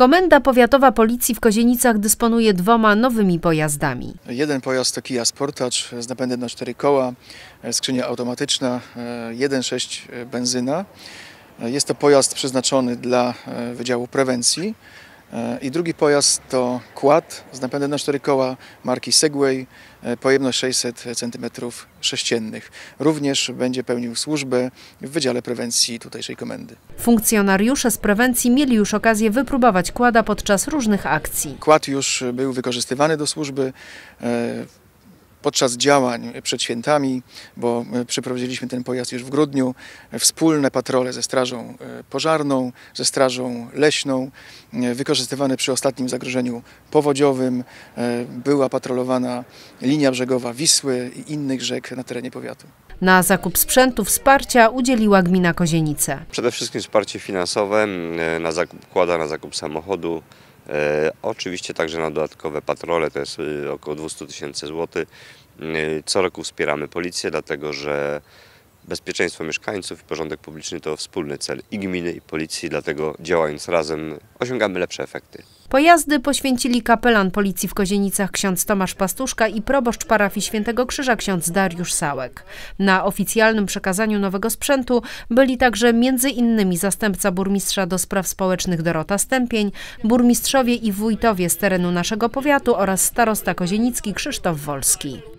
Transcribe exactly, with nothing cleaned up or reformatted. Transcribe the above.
Komenda Powiatowa Policji w Kozienicach dysponuje dwoma nowymi pojazdami. Jeden pojazd to Kia Sportage z napędem na cztery koła, skrzynia automatyczna, jeden przecinek sześć benzyna. Jest to pojazd przeznaczony dla Wydziału Prewencji. I drugi pojazd to quad z napędem na cztery koła marki Segway, pojemność sześćset centymetrów sześciennych. Również będzie pełnił służbę w Wydziale Prewencji tutejszej komendy. Funkcjonariusze z prewencji mieli już okazję wypróbować quada podczas różnych akcji. Quad już był wykorzystywany do służby podczas działań przed świętami, bo przeprowadziliśmy ten pojazd już w grudniu. Wspólne patrole ze Strażą Pożarną, ze Strażą Leśną, wykorzystywane przy ostatnim zagrożeniu powodziowym. Była patrolowana linia brzegowa Wisły i innych rzek na terenie powiatu. Na zakup sprzętu wsparcia udzieliła gmina Kozienice. Przede wszystkim wsparcie finansowe, na zakup quada, na zakup samochodu. E, oczywiście także na dodatkowe patrole, to jest około dwieście tysięcy złotych. E, co roku wspieramy policję, dlatego że bezpieczeństwo mieszkańców i porządek publiczny to wspólny cel i gminy, i policji, dlatego działając razem osiągamy lepsze efekty. Pojazdy poświęcili kapelan policji w Kozienicach ksiądz Tomasz Pastuszka i proboszcz parafii Świętego Krzyża ksiądz Dariusz Sałek. Na oficjalnym przekazaniu nowego sprzętu byli także między innymi zastępca burmistrza do spraw społecznych Dorota Stępień, burmistrzowie i wójtowie z terenu naszego powiatu oraz starosta kozienicki Krzysztof Wolski.